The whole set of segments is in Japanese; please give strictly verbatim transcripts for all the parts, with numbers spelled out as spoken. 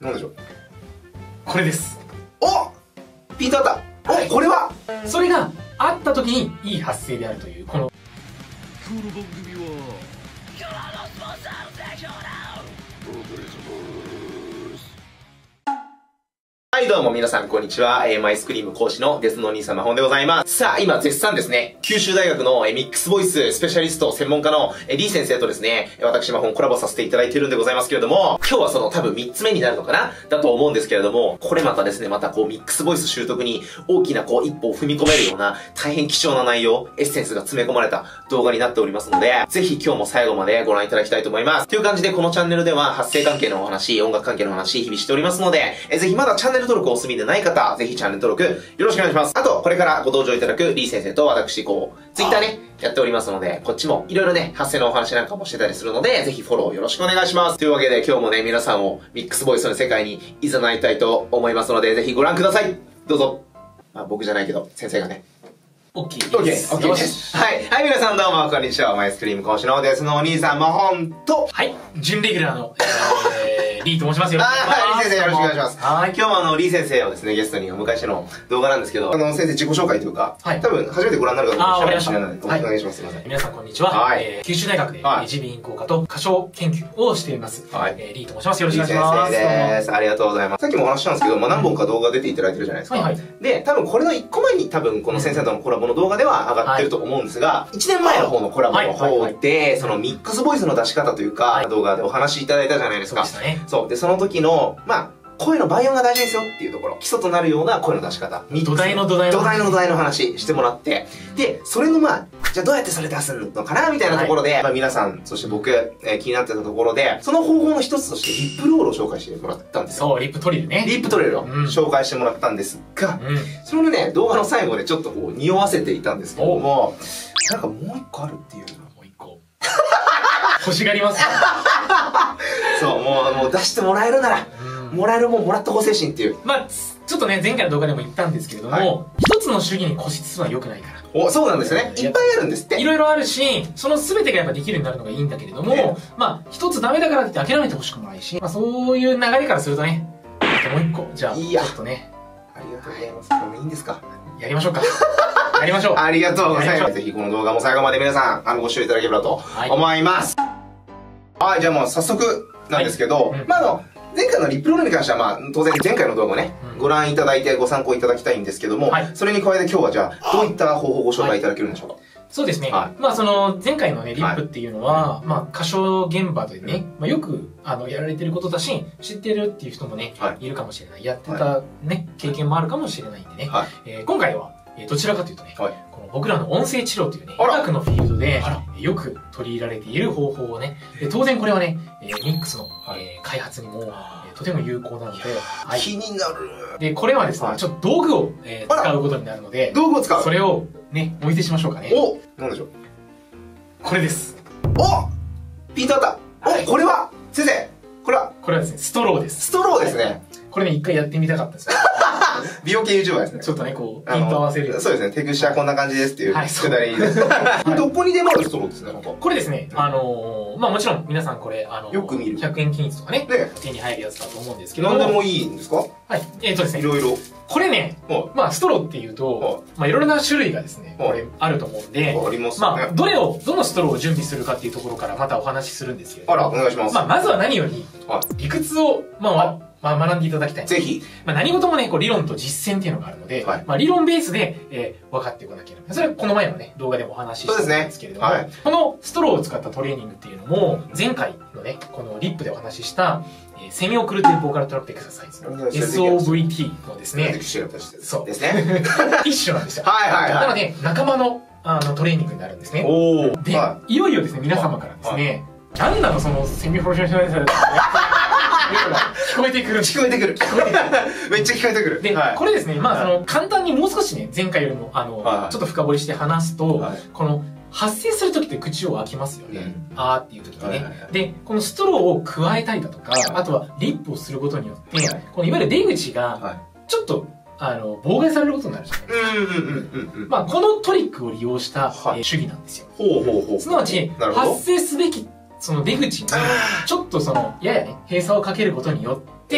なんでしょう。 これです。 お、ピントあった。お、これはそれがあった時にいい発声であるという、このこの番組ははい、どうも皆さん、こんにちは。えー、マイスクリーム講師のデスのお兄さんまほんでございます。さあ、今絶賛ですね、九州大学のえーミックスボイススペシャリスト専門家のえーリー先生とですね、私まほんコラボさせていただいているんでございますけれども、今日はその多分みっつめになるのかなだと思うんですけれども、これまたですね、またこうミックスボイス習得に大きなこう一歩を踏み込めるような大変貴重な内容、エッセンスが詰め込まれた動画になっておりますので、ぜひ今日も最後までご覧いただきたいと思います。という感じでこのチャンネルでは発声関係のお話、音楽関係のお話、日々しておりますので、えーぜひまだチャンネル登録をお済みでない方、ぜひチャンネル登録よろしくお願いします。あと、これからご登場いただくリー先生と私、こう、ツイッターね、やっておりますので、こっちもいろいろね、発声のお話なんかもしてたりするので、ぜひフォローよろしくお願いします。というわけで今日もね、皆さんをミックスボイスの世界に誘いたいと思いますので、ぜひご覧ください。どうぞ。まあ、僕じゃないけど、先生がね。 OK です。OK です。はい。はい、皆さんどうも、こんにちは。マイスクリーム講師のデスのお兄さん、まほんと。 はい、準レギュラーの、えー、リーと申しますよ。 はい、リー先生よろしくお願いします。 はい。 今日もあの、リー先生をですね、ゲストにお迎えしての動画なんですけど、あの、先生自己紹介というか、はい。多分、初めてご覧になる方もいらっしゃるかもしれないので、お願いします。すいません。 皆さんこんにちは。はい。九州大学で、耳鼻咽喉科と歌唱研究をしています。はい。えー、リーと申します。よろしくお願いします。 リー先生です。ありがとうございます。さっきもお話したんですけど、まあ、何本か動画出ていただいてるじゃないですか。はいはい。で、多分これのいっこまえに多分この先生とのコラボの動画では上がってると思うんですが、いちねんまえの方のコラボの方で、そのミックスボイスの出し方というか、動画でお話しいただいたじゃないですか。そうですね。そう。で、その時の、まあ、声の倍音が大事ですよっていうところ、基礎となるような声の出し方。 土台の土台の土台の土台の話してもらって、で、それのまあ、じゃあどうやってそれ出すのかなみたいなところで、はい、まあ皆さん、そして僕、えー、気になってたところで、その方法の一つとしてリップロールを紹介してもらったんですよ。 そう、リップトリルね。 リップトリルを紹介してもらったんですが、うん、そのね、動画の最後でちょっとこう、匂わせていたんですけども、なんかもう一個あるっていう。 もう一個。欲しがりますね。 そう、もう、もう出してもらえるなら、もらえるもんもらった方精神っていう。 まあ、ちょっとね、前回の動画でも言ったんですけれども、一つの主義に固執するのは良くないから。 お、そうなんですね。いっぱいあるんですって。 いろいろあるし、その全てがやっぱできるようになるのがいいんだけれども、まあ、一つダメだからって諦めてほしくもないし、まあ、そういう流れからするとね、あともう一個、じゃあ、ちょっとね。 ありがとうございます。これもいいんですか？ やりましょうか。やりましょう。 ありがとうございます。ぜひこの動画も最後まで皆さん、あの、ご視聴いただければと思います。はい、じゃあもう早速なんですけど、まあ、あの、前回のリップロールに関しては、まあ、当然前回の動画をね、ご覧いただいてご参考いただきたいんですけども、それに加えて今日はじゃあ、どういった方法をご紹介いただけるんでしょうか？ そうですね。まあ、その、前回のね、リップっていうのは、まあ、歌唱現場でね、まあ、よく、あの、やられてることだし、知ってるっていう人もね、いるかもしれない。やってたね、経験もあるかもしれないんでね。今回は、どちらかというとね、この僕らの音声治療というね、医学のフィールドでよく取り入れられている方法をね、当然これはね、ミックスの開発にもとても有効なので、 気になる。 で、これはですね、ちょっと道具を使うことになるので、 道具を使う。 それをね、お見せしましょうかね。 お、なんでしょう。 これです。 お、ピントあった。お、これは先生、これはこれはですね、ストローです。 ストローですね。 これね、一回やってみたかったですよ。 美容系 YouTuber ですね。 ちょっとね、こう、ピント合わせる。 そうですね、手口はこんな感じですっていうくだりです。どこにでもあるストローですね、 これですね、あの、まあもちろん皆さんこれ、あの、 よく見る。 ひゃくえん均一とかね、手に入るやつだと思うんですけど。 何でもいいんですか？ はい。えっとですね。 いろいろ。 これね、まあストローっていうと、まあいろいろな種類がですね、これあると思うんで、 ありますね。 まあ、どれを、どのストローを準備するかっていうところからまたお話しするんですけど。 あら、お願いします。 まあまずは何より、理屈を、まあ、まあ、学んでいただきたい。 ぜひ。 まあ、何事もね、こう、理論と実践っていうのがあるので、はい、まあ、理論ベースで、えー、分かってこなきゃいけない。それはこの前のね、動画でもお話ししたんですけれども、はい、このストローを使ったトレーニングっていうのも、前回のね、このリップでお話しした、えー、セミオクルテンボーカルトラップエクササイズ、エスオーブイティー のですね、 そうですね。 一種なんですよ。 はいはいはい。 なので、仲間の、あの、トレーニングになるんですね。 おで、はい、いよいよですね、皆様からですね、何なのそのセミプロフェッショナルさ聞こえてくる。 聞こえてくる。聞こえてくる。めっちゃ聞こえてくる。 で、これですね、まあ、その、簡単にもう少しね、前回よりも、あの、ちょっと深掘りして話すと、この、発声するときって口を開きますよね。あーっていうときにね。で、このストローを加えたりだとか、あとはリップをすることによって、このいわゆる出口が、ちょっと、あの、妨害されることになるじゃないですか。まあ、このトリックを利用した主義なんですよ。 ほうほうほう。 すなわち、発声すべきその出口に、ちょっとその、ややね、閉鎖をかけることによって、そ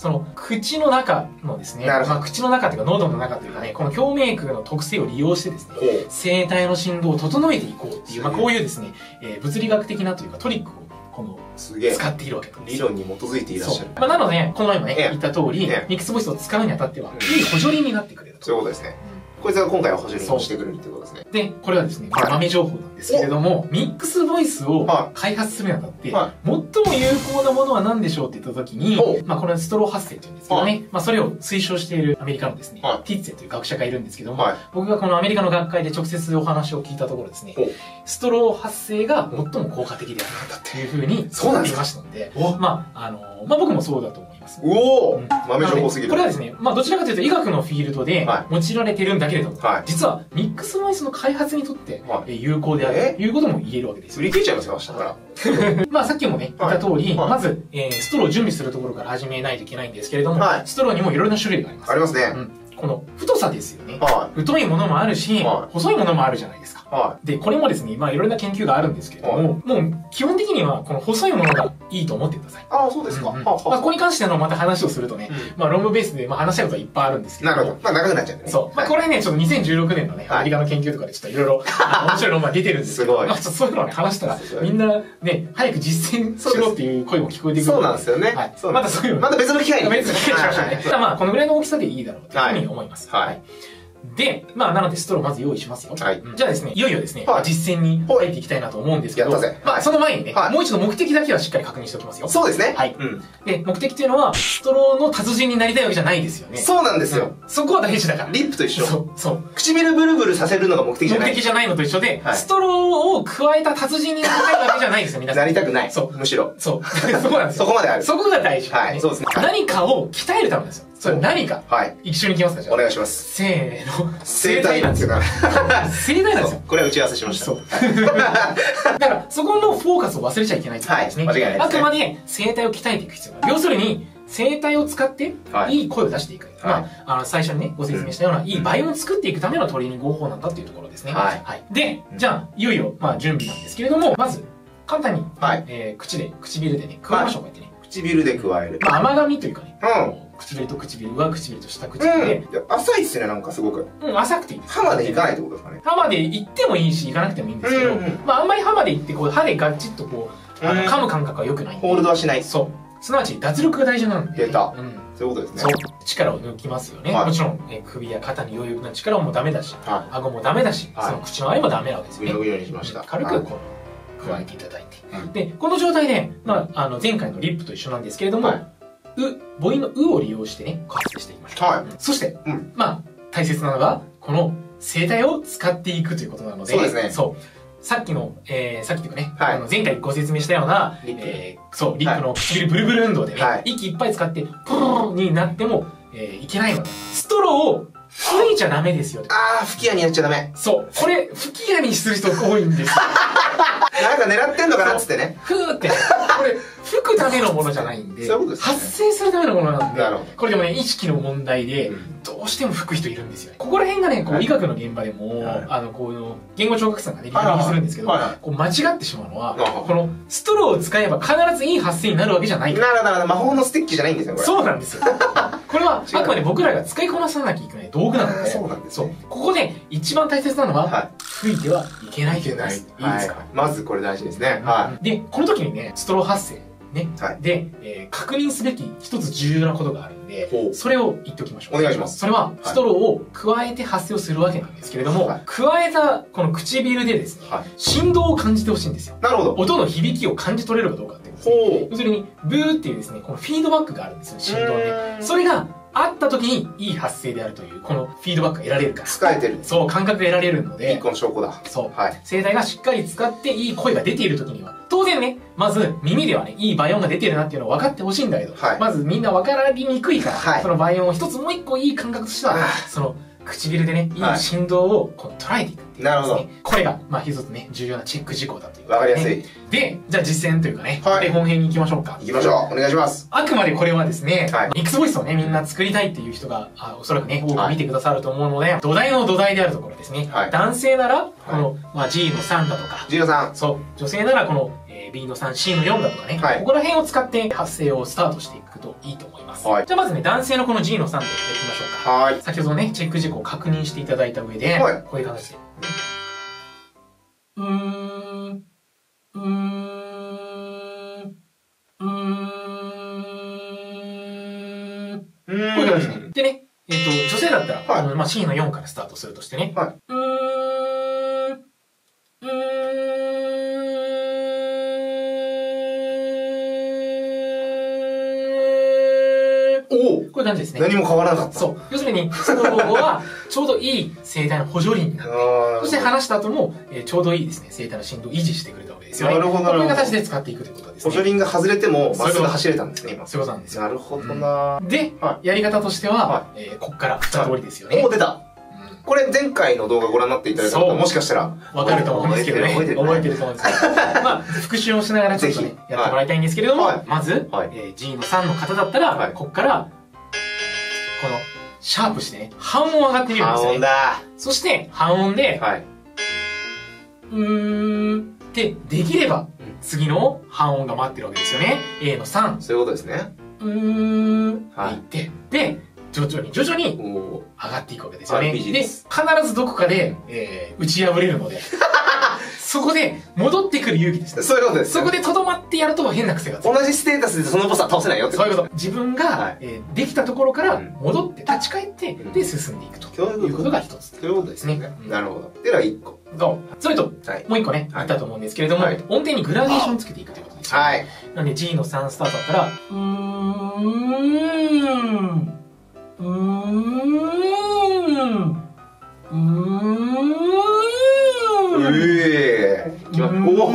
その口の中のですね、 なるほどまあ口の中というか喉の中というかね、この共鳴腔の特性を利用してですね、声帯の振動を整えていこうっていう、まあこういうですね、えー、物理学的なというかトリックをこのすげえ使っているわけなんです。 理論に基づいていらっしゃる。 まあ、なので、この前もね、 ええ言った通り、 ええミックスボイスを使うにあたっては、 うんいい補助輪になってくれると。 そういうことですね。こいつが今回は補助輪をしてくれるということですね。 で、これはですね、 はい豆情報なんですけれども、ミックスボイスをは開発するにあたって、 は最も有効なものは何でしょうって言った時にお、 まあこれはストロー発生って言うんですけどね、 はまあそれを推奨しているアメリカのですね、 はティッツェという学者がいるんですけども、 はい僕がこのアメリカの学会で直接お話を聞いたところですねお、 ストロー発生が最も効果的であるんだっていうふうにそうなんですか言いましたので、 おまあ、あの、まあ僕もそうだと思います。 うおーうん豆情報すぎる。 これはですね、まあどちらかというと医学のフィールドでは用いられているんだけれども、 はい実はミックスボイスの開発にとってはいえー有効であるということも言えるわけですよ。 売り切れちゃいますよ、明日から。 まあさっきもね、言った通り、 はいまず、えーストローを準備するところから始めないといけないんですけれども、 はいストローにもいろいろな種類があります。 ありますね。 うん、この太さですよね。 は太いものもあるし、 はい細いものもあるじゃないですか。 い。はで、これもですね、まあいろいろな研究があるんですけれども、 はいもう基本的にはこの細いものがいいと思ってください。 い。ああ、そうですか。 うんうんはまあ、ここに関してのまた話をするとね、 うまあ論文ベースでまあ話したいことはいっぱいあるんですけども、 なるほど。まあ長くなっちゃうんでね。 そう。まあ、これ。 れね、ちょっとにせんじゅうろくねんのね、 はいアメリカの研究とかでちょっといろいろ、あの面白い論文が出てるんですけど、 すごいまあ、ちょっとそういうのをね、話したらすご、いみんなね、早く実践しろっていう声も聞こえてくるそうなんですよね。 はい。 そうなんですまたそういうの。 また別の機会に。 別の機会にしましょうね。 はいただまあ、このぐらいの大きさでいいだろうというふうに思います。 はい。 で、まあ、なのでストローまず用意しますよ。 はいうんじゃあですね、いよいよですね、 はい実践に入っていきたいなと思うんですけど、 やったぜまあ、 はいその前にね、 はいもう一度目的だけはしっかり確認しておきますよ。 そうですね。 はいうん。 で、目的っていうのは、ストローの達人になりたいわけじゃないですよね。 そうなんですよ。 うんそこは大事だから。 リップと一緒。 そう、そう。 唇ブルブルさせるのが目的じゃない。 目的じゃないのと一緒で、 はいストローを加えた達人になりたいわけじゃないですよ、皆さん。 なりたくない。 そうむしろ。 そう。そこなんですよ。 そこまである。 そこが大事。 はいそうですね何かを鍛えるためですよ。それ何か。 はい。 一緒に行きますか、じゃあ。 お願いします。 せーの。 生体なんですよ。 盛大なんですよ。 これは打ち合わせしました。 そう。だから、そこのフォーカスを忘れちゃいけないってことですね。 はい間違いないですねあくまで声帯を鍛えていく必要がある。要するに、声帯を使って、 はいいい声を出していく。 はいまあ、あの、最初にね、ご説明したような、いい倍音を作っていくためのトレーニング方法なんだっていうところですね。 はいで、じゃあ、いよいよ、まあ、準備なんですけれども、まず、簡単に、 はいえー口で、唇でね、加えましょう、こうやってね。 唇で加える。 まあ、甘噛みというかね、 うんこう唇と唇、上唇と下うん。 唇で、 いや浅いっすね、なんかすごく。 うん、浅くていいです。 歯までいかないってことですかね。 歯まで行ってもいいし、行かなくてもいいんですけど、 うんうんまあ、あんまり歯まで行って、こう、歯でガッチッとこう、あのうん噛む感覚は良くないんで。 ホールドはしない。 そう。すなわち、脱力が大事なんで。 出たうん。 そういうことですそうね。。 力を抜きますよね。 はいもちろん、え首や肩に余裕な力もダメだし、 は顎もダメだし、 はいその口の合いもダメなわけですい。 よね。 ぐのぐのにしました。 軽はいくこう、加えていただいて。 うんで、この状態で、まあ、あの、前回のリップと一緒なんですけれども、 はう、母音のうを利用してね、活性していきましょう。 はいうんそして、 うんまあ、大切なのが、この声帯を使っていくということなので、 そうですねそう。さっきの、えー、さっきというかね、 はいあの前回ご説明したような、 リップえー、そう、リップの唇ブルブル運動でね、 はい息いっぱい使って、プーンになっても、えー、いけないので、ストローを吹いちゃダメですよ。 あー、吹き矢にやっちゃダメ。 そう。これ、吹き矢にする人多いんですよ。 なんか狙ってんのかなっつってね。 ふーって、これ、吹くためのものじゃないんで、 そういうことですね発生するためのものなんでなるほど、 これでもね、意識の問題で、 うんどうしても吹く人いるんですよ。ここら辺がね、こう、 はい医学の現場でも、 はいあの、こういう、言語聴覚士さんがね、理はいはい解するんですけど、 はいはいこう、間違ってしまうのは、 はいはいこの、ストローを使えば必ずいい発声になるわけじゃない。 なるほど、なるほど。魔法のステッキじゃないんですよ、これ。 そうなんですよ。これは、 違うあくまで僕らが使いこなさなきゃいけない道具なのあーで、 そうなんですそうね。 ここで一番大切なのは、 は吹いてはいけないということです。いいですか、 はいまずこれ大事ですね。はで、この時にね、ストロー発声。ね。 はいで、えー確認すべき一つ重要なことがあるんでほ、うそれを言っておきましょう。 お願いしますそれは、ストローを加えて発声をするわけなんですけれども、 はい加えたこの唇でですね、 はい振動を感じてほしいんですよ。 い。なるほど。 音の響きを感じ取れるかどうかっていうことですね。 ほ要するに、ブーっていうですね、このフィードバックがあるんですよ、振動うで。 ーんそれがあった時にいい発声であるという、このフィードバックが得られるから。 使えてる。 そう、感覚が得られるの一で、 個の証拠だ。 そう。 はい。 声帯がしっかり使っていい声が出ている時には、当然ね、まず耳ではね、いい倍音が出てるなっていうのを分かってほしいんだけど、 はいまずみんな分からりにくいから、 はいその倍音を一つもう一個いい感覚としてはあ、 その唇でね、いはいい振動をこう捉えていくっていう、 なるほど。 これが、まあ一つね、重要なチェック事項だという、 わかりやすい。 で、じゃあ実践というかね、 はいで本編に行きましょうか。 行きましょう。お願いします。 あくまでこれはですね、 はいミックスボイスをね、みんな作りたいっていう人が、あおそらくね、多く見てくださると思うので、土台の土台であるところですね。 はい男性なら、この、まあ G のさんだとか、 ジーノさん。 そう、女性ならこの、えー B のさん、C のよんだとかね、 はいここら辺を使って発声をスタートしていくといいと思います。 はい、 じゃあまずね、男性のこの G のさんでやっていきましょうか。 はい。 先ほどね、チェック事項を確認していただいた上で、 はい、 こういう形で。うーん、うーん、うーん、こういう形ね。でね、えっと、女性だったら、はい、あのまあ、C のよんからスタートするとしてね。はい、うーん、うーん、おお、こういう感じですね。 何も変わらなかった。 そう。要するに、その方は、ちょうどいい声帯の補助輪になって、そして話した後も、えー、ちょうどいいですね、声帯の振動を維持してくれたわけですよね。なるほど、なるほど。こういう形で使っていくということですね。 補助輪が外れても、まっすぐ走れたんですね、今。 そういうことなんですよ。 なるほどな、 うん、で、はい、やり方としては、はい、えー、こっから二通りですよね。 もう出た。これ前回の動画ご覧になっていただいた方もしかしたらわかると思うんですけどね。覚えてる、覚えてると思うんですけど。まあ、復習をしながらちょっとね、やってもらいたいんですけれども、まず、え G のさんの方だったら、こっから、この、シャープしてね、半音上がってみるんですよね。半音だ。そして、半音で、うーん、ってできれば、次の半音が待ってるわけですよね。A のさん。 そういうことですね。 うーん、って言って、で、徐々に徐々に上がっていくわけですよね。で、必ずどこかで、えー、打ち破れるので、そこで戻ってくる勇気ですね。 そういうことです。 そこで留まってやると変な癖がつく。 同じステータスでそのボスは倒せないよってそういうこと。自分が、はい、えー、できたところから戻って立ち返って、うん、で進んでいくということが一つ。 そういうことですね。うん、なるほど。では一個。 それと、はい、もう一個ね、あったと思うんですけれども、はい、音程にグラデーションつけていくということですよ、ね。はい。なんで G のさんスタートだったら、うーん。うーん。うーん。 ええ。いきま、お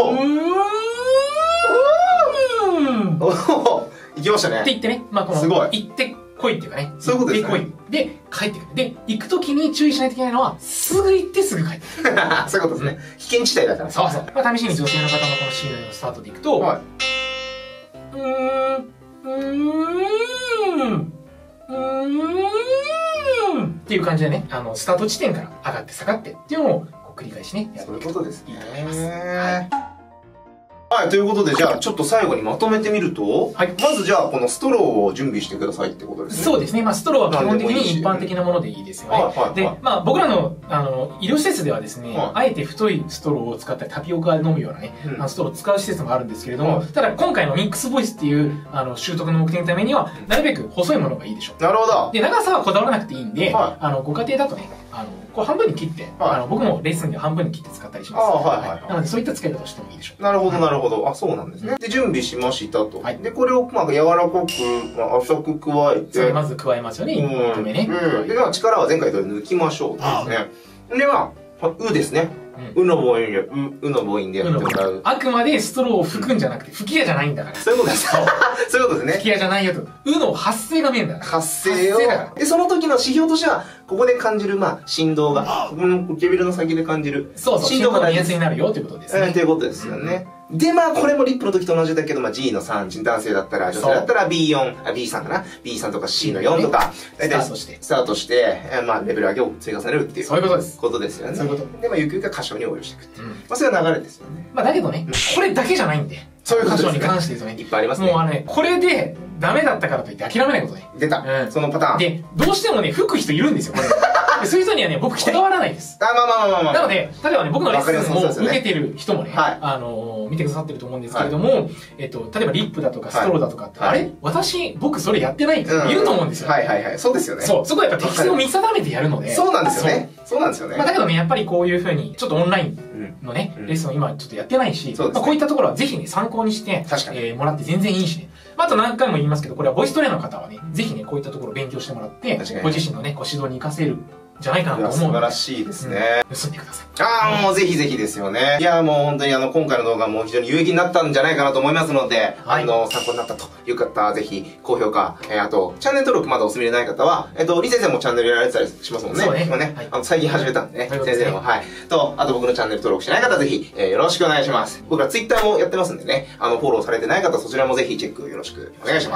お。おお。いきましたね。 って言ってね、まあこの、すごい。行ってこいっていうかね。 そういうことですね。 行ってこい。で、帰ってくる。で、行くときに注意しないといけないのは、すぐ行ってすぐ帰ってくる。 そういうことですね。危険地帯だから。 そうそう。まあ試しに女性の方のこの C のスタートでいくと、はい。うーん。うーん。うーんっていう感じでね、あの、スタート地点から上がって下がってっていうのをこう繰り返しね、やっていくといいと思います。そういうことですね。はい。 はい、ということで、じゃあ、ちょっと最後にまとめてみると、はい、まずじゃあ、このストローを準備してくださいってことですね。 そうですね。まあ、ストローは基本的に一般的なものでいいですよね。で、まあ、僕らの、あの、医療施設ではですね、はい、あえて太いストローを使ったり、タピオカで飲むようなね、うん、あのストローを使う施設もあるんですけれども、はい、ただ、今回のミックスボイスっていう、あの、習得の目的のためには、なるべく細いものがいいでしょう。 なるほど。 で、長さはこだわらなくていいんで、はい、あの、ご家庭だとね、あの、こう半分に切って、はい、あの僕もレッスンで半分に切って使ったりします。ああ、はいはい、はい。なのでそういった使い方をしてもいいでしょう。 なるほど、なるほど。あ、そうなんですね。で、準備しましたと。はい、で、これを、まあ、柔らかく、まあ、浅く加えて。 それまず加えますよね。一個目ね。 うん。で、まあ、力は前回と抜きましょう。ですね。では、うですね。うの母音で、う、うの母音でやってもらう。 あくまでストローを吹くんじゃなくて、吹き矢じゃないんだから。 そういうことです。そういうことですね。 吹き矢じゃないよと。うの発声が見えるんだから。 発声を。で、その時の指標としては、ここで感じる、まあ、振動が、この唇の先で感じる。 そうそう。振動が見やすいになるよということですね。 ということですよね。で、まあ、これもリップの時と同じだけど、まあ、G のさん、男性だったら、女性だったら ビーよん、あ、ビーさんかな ?ビーさん とか C のよんとか、 スタートして。 スタートして、まあ、レベル上げを追加されるっていう。 そういうことです。 ことですよね。 そういうこと。 で、まあ、ゆくゆくは歌唱に応用していくっていう。まあ、そういう流れですよね。 まあ、だけどね、これだけじゃないんで。そういう歌唱に関して言うとね。 いっぱいありますね。 もうあのね、これでダメだったからといって諦めないことね。 出た。そのパターン。 で、どうしてもね、吹く人いるんですよ、これ。そういう人にはね、僕、こだわらないです。 あ、まあまあまあまあ。 なので、例えばね、僕のレッスンを受けてる人もね、あの、見てくださってると思うんですけれども、えっと、例えばリップだとかストローだとかって、あれ私、僕それやってないって言うと思うんですよ。 はいはいはい。そうですよね。 そう。そこはやっぱ適性を見定めてやるので。 そうなんですよね。そうなんですよね。 まあだけどね、やっぱりこういうふうに、ちょっとオンラインのね、レッスンを今ちょっとやってないし、まあこういったところはぜひね、参考にして、えもらって全然いいしね。あと何回も言いますけど、これはボイストレーナーの方はね、ぜひね、こういったところを勉強してもらって、ご自身のね、ご指導に活かせる。じゃないかなと思う。 素晴らしいですね。 盗んでください。 ああ、もうぜひぜひですよね。いや、もう本当にあの、今回の動画も非常に有益になったんじゃないかなと思いますので、あの、参考になったという方はぜひ、高評価、えあと、チャンネル登録まだお済みでない方は、えっと、李先生もチャンネルやられてたりしますもんね。そうね。今ね、あの、最近始めたんでね、先生も、はい。と、あと僕のチャンネル登録してない方はぜひ、えよろしくお願いします。僕らツイッターもやってますんでね、あの、フォローされてない方はそちらもぜひチェックよろしくお願いします。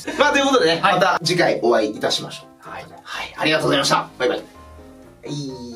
まあ、ということでね、また次回お会いいたしましょう。はい。はい。ありがとうございました。バイバイ。はい。